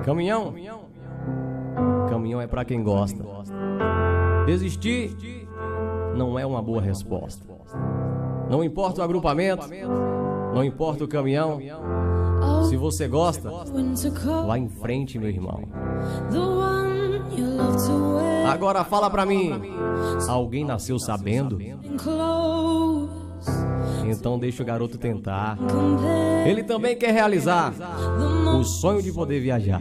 Caminhão? Caminhão é pra quem gosta. Desistir não é uma boa resposta. Não importa o agrupamento, não importa o caminhão. Se você gosta, vá em frente, meu irmão. Agora fala pra mim, alguém nasceu sabendo? Então deixa o garoto tentar. Ele também quer realizar o sonho de poder viajar.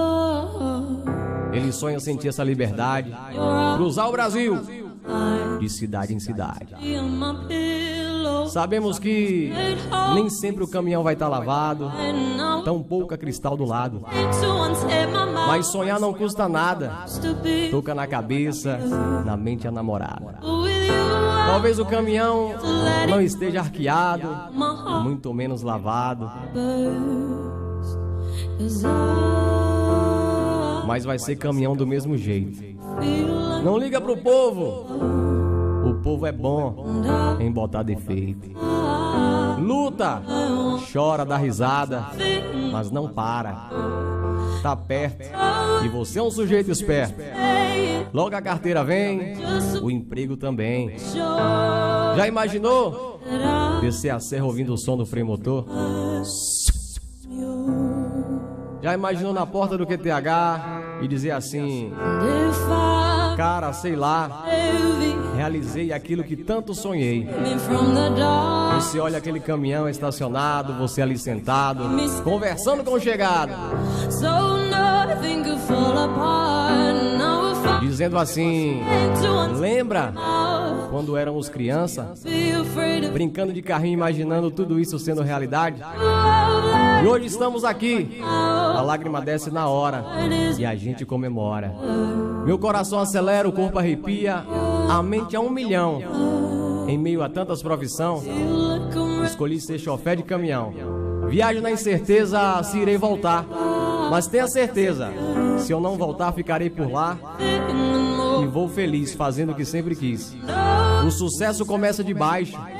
Ele sonha sentir essa liberdade, cruzar o Brasil de cidade em cidade. Sabemos que nem sempre o caminhão vai estar lavado, tão pouco a cristal do lado. Mas sonhar não custa nada. Toca na cabeça, na mente a namorada. Talvez o caminhão não esteja arqueado, muito menos lavado, mas vai ser caminhão do mesmo jeito. Não liga pro povo, o povo é bom em botar defeito. Luta, chora, dá risada, mas não para. Tá perto e você é um sujeito esperto. Logo a carteira vem, o emprego também. Já imaginou descer a serra ouvindo o som do freio motor? Já imaginou na porta do QTH e dizer assim: cara, sei lá, realizei aquilo que tanto sonhei. Você olha aquele caminhão estacionado, você ali sentado, conversando com o chegado, dizendo assim: lembra quando éramos criança, brincando de carrinho, imaginando tudo isso sendo realidade? E hoje estamos aqui, a lágrima desce na hora e a gente comemora. Meu coração acelera, o corpo arrepia, a mente a 1 milhão. Em meio a tantas profissões, escolhi ser chofé de caminhão. Viajo na incerteza se irei voltar, mas tenha certeza, se eu não voltar ficarei por lá e vou feliz fazendo o que sempre quis. O sucesso começa de baixo,